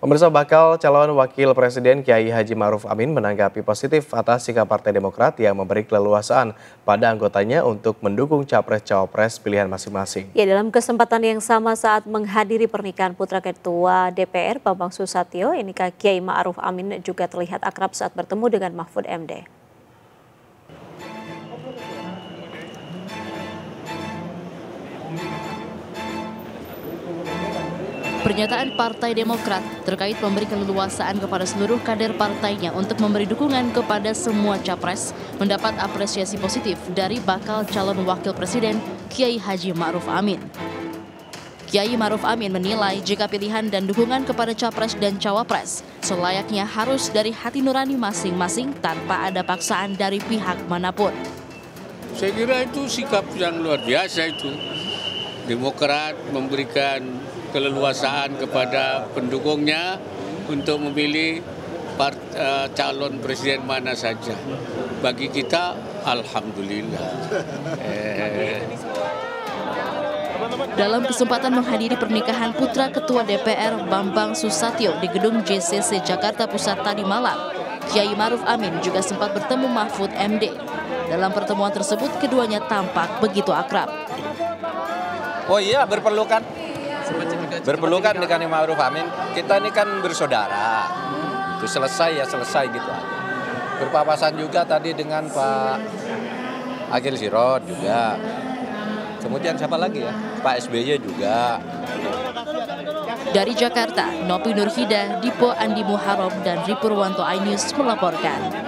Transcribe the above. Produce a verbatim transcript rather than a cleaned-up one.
Pemirsa, bakal calon wakil presiden Kiai Haji Ma'ruf Amin menanggapi positif atas sikap Partai Demokrat yang memberi keleluasaan pada anggotanya untuk mendukung capres-cawapres pilihan masing-masing. Ya, dalam kesempatan yang sama saat menghadiri pernikahan putra Ketua D P R Bambang Susatyo, ini Kiai Ma'ruf Amin juga terlihat akrab saat bertemu dengan Mahfud M D. Pernyataan Partai Demokrat terkait memberi keleluasaan kepada seluruh kader partainya untuk memberi dukungan kepada semua capres mendapat apresiasi positif dari bakal calon wakil presiden Kiai Haji Ma'ruf Amin. Kiai Ma'ruf Amin menilai jika pilihan dan dukungan kepada capres dan cawapres selayaknya harus dari hati nurani masing-masing tanpa ada paksaan dari pihak manapun. Saya kira itu sikap yang luar biasa itu. Demokrat memberikan keleluasaan kepada pendukungnya untuk memilih part, uh, calon presiden mana saja. Bagi kita, alhamdulillah. Eh. Dalam kesempatan menghadiri pernikahan putra Ketua D P R Bambang Susatyo di gedung J C C Jakarta Pusat tadi malam, Kiai Ma'ruf Amin juga sempat bertemu Mahfud M D. Dalam pertemuan tersebut, keduanya tampak begitu akrab. Oh iya, berpelukan. Berpelukan dengan Ma'ruf Amin, kita ini kan bersaudara. Itu selesai ya selesai gitu aja. Berpapasan juga tadi dengan Pak Akil Sirot juga. Kemudian siapa lagi ya? Pak S B Y juga. Dari Jakarta, Nopi Nurhida, Dipo Andi Muharram dan Ripurwanto iNews melaporkan.